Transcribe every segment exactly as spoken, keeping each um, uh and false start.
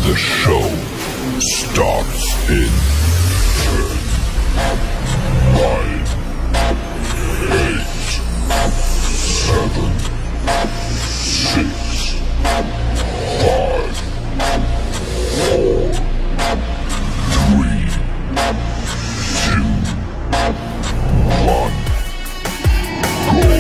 The show starts in ten, nine, eight, seven, six, five, four, three, two, one, go.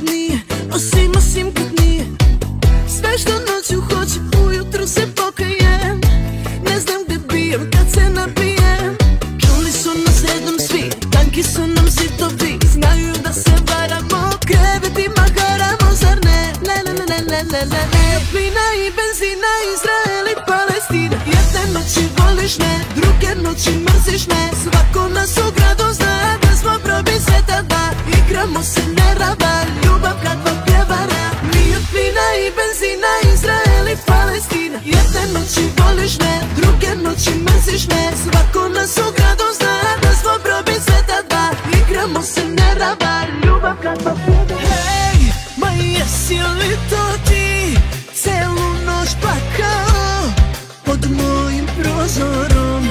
kad nije, osim, osim kad nije. Sve što noću hoću, ujutru se pokajem. Ne znam gde bijem kad se napijem. Čuli su nas redom svi, tanki su nam zidovi. Znaju da se varamo, krevetima haramo, zar ne? Ne, ne, ne, ne, ne, ne, ne. Plina i benzina, Izrael i Palestina. Jedne noći voliš me, druge noći mrziš me. Svako nas u gradu zna da smo probi sveta dva. Igramo se nerava, ljubav kakva pjevara. Mi od plina i benzina, Izrael i Palestina. Jedne noći voliš me, druge noći mrziš me. Svako nas u gradu zna da smo probi sveta dva. Igramo se nerava, ljubav kakva pjevara. Hej, ma jesi li to ti? Celu noć plakao pod mojim prozorom.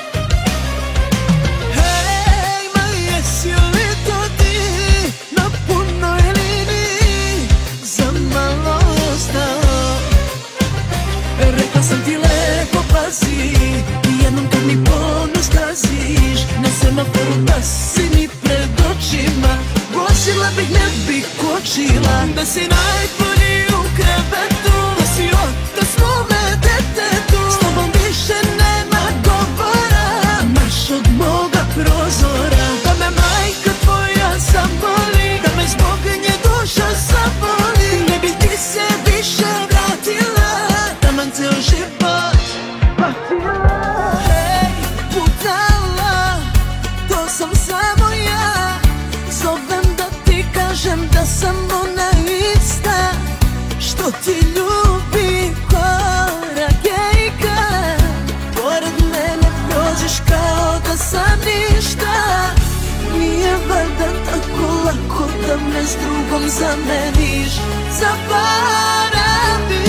Hej, ma jesi li to ti? Na punoj liniji za malo ostao. Rekla sam ti lepo pazi, jednom kad mi ponos gaziš. Na semaforu da si mi pred očima. Vožila bih, ne bih kočila. Da si najbolji u krevetu, da si otac mome detetu. S tobom više nema govora, marš od moga prozora. Da me majka tvoja zaboli, da me zbog nje duša zaboli. Ne bi ti se više vratila, taman ceo život patila. Hej, budala, to sam samo ja. Zovem da ti kažem da sam ona ista što ti ljubi koragejka. Pored mene prođeš kao da sam ništa. Nije valjda tako lako da me s drugom zameniš, zaboraviš.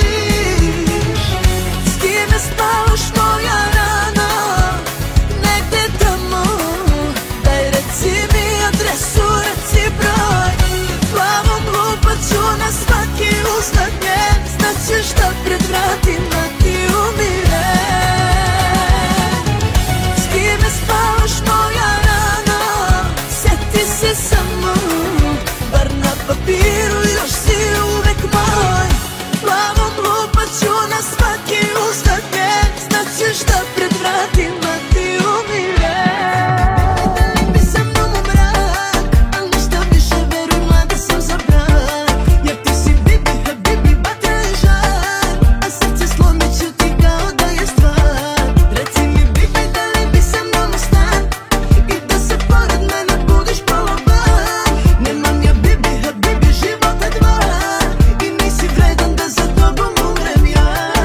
S kime spavaš moja rano, negde tamo. Daj reci mi adresu, reci broj. Glavom lupaću na svaki uznak njen. Znaćeš da pred vratima ti umire. S kime spavaš moja rano, sjeti se samo. Bar na papiru još si uvek moj. Glavom lupaću na svaki uznak njen. Znaćeš da pred vratima ti umire. Bi sa mnom u mrak, al ništa više veruj mlada sam za brak. Jer ti si bibi, habibi, batra i žar. A srce slomit ću ti kao da je stvar. Reci mi bibi, da li bi sa mnom u stan i da se pored mene budiš poloban. Nemam ja bibi, habibi, života dva i nisi vredan da za tobom umrem ja.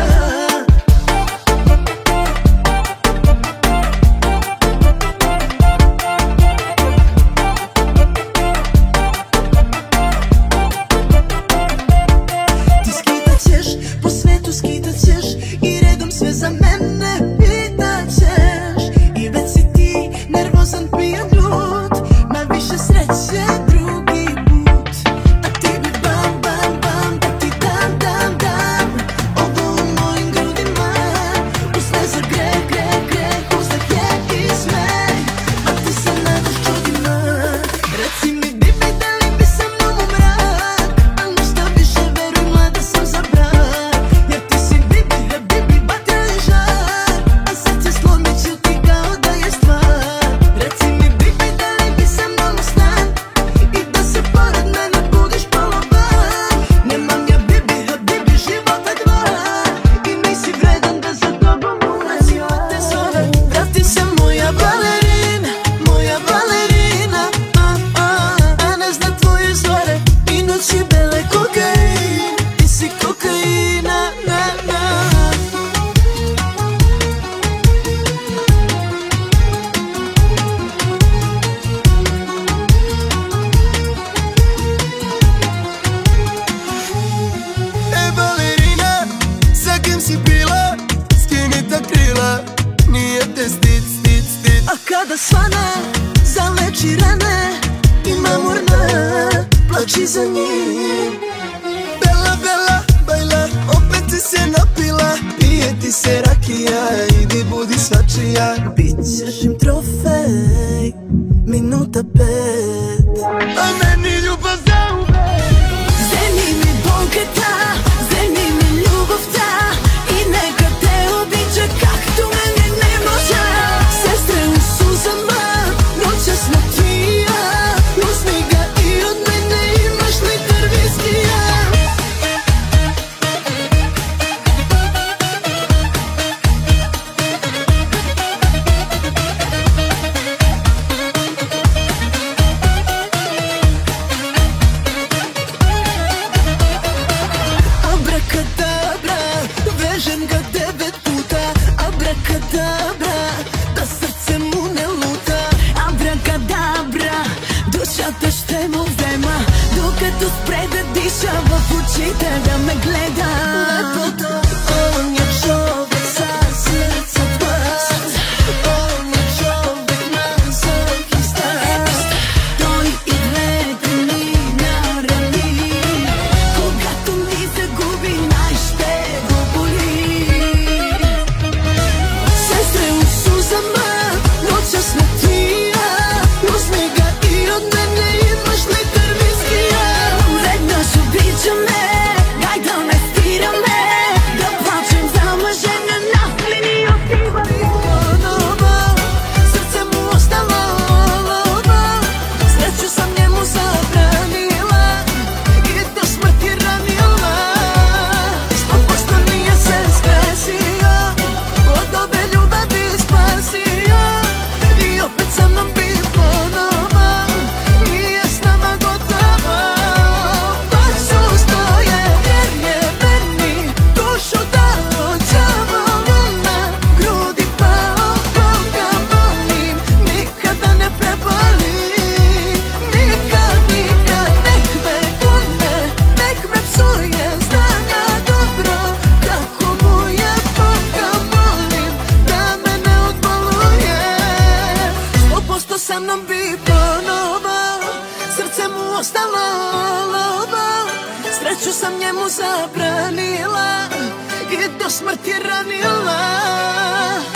Ti skitat ćeš, po svetu skitat ćeš i redom sve za mene pitat ćeš. I već si ti nervozan, pijan, ljut, ma više sreće drugi put. A ti bi bam, bam, bam, da ti dam, dam, dam ovo u mojim grudima. Usne za greh, greh, greh, uzdah je i smeh. A ti se nadaš čudima. Reci mi bibi, da li bi sa mnom u mrak, al ništa više veruj mlada sam za brak. Jer ti si bibi, habibi, batra i žar. A srce slomit ću ti kao da je stvar. Reci mi bibi, da li bi sa mnom u stan i da se pored mene budiš poloban. Nemam ja bibi, habibi, života dva i nisi vredan da za tobom umrem ja. Te zove, vrati se moja balerina, moja balerina. A, a, a ne zna tvoje zore i noći bele kokain. Ti si kokaina, na, na. E balerina, sa kim si bila, skini ta krila. Nije te stid, stid, stid. A kada svana zaleči rane i mamurna plači za njim. Bela, bela, bajla, opet si se napila. Pije ti se rakija, idi budi svačija. Bićeš im trofej, minuta pet. A meni ljubav zauvek. se tu sprede dišava, učite da me gleda. Lepoto, on je čovek sa srca dva, on je čovek mazohista, stoji i gleda mi na rani, koga tu mi se gubi, najšte go boli. Sestre u suzama, noćas na ti ja, uzmi ga i od mene imaš liter viskija. Urednaš ubiđa me, daj da me stira me, da plačem zamažena na liniju piva. Ponovo, srce mu ostalo lovo, sreću sam njemu zabranila i do smrti ranila. Sto posto nije se skresio, od ove ljubavi spasio i opet sa mnom bi ponovo, nije s nama gotovo. Baš ustoje jer je verni, dušu dao đavolima, grudi pao, Boga molim, nikada ne preboli. Nikad, nikad, nek me kune, nek me psuje, zna ga dobro kako mu je, Boga molim, da me ne odboluje. Sto posto sa mnom bi ponovo, srce mu ostalo lovo, sreću sam njemu zabranila i do smrti ranila.